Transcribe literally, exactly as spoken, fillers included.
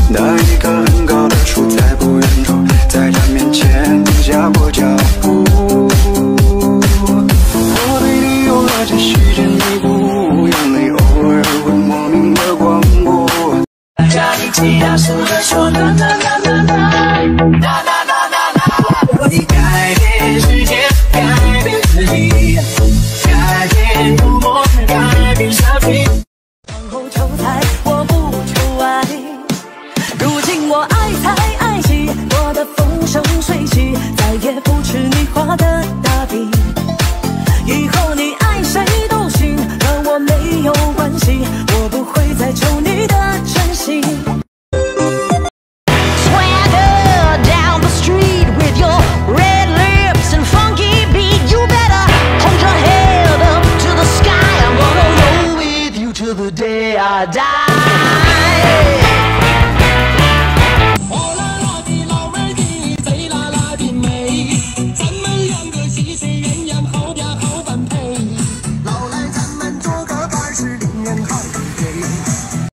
那一棵很高的树在不远处，在他面前停下过脚步。我对你有了这虚假弥补，眼泪偶尔会莫名的光顾。家里吉他手的说啦啦啦啦啦啦啦。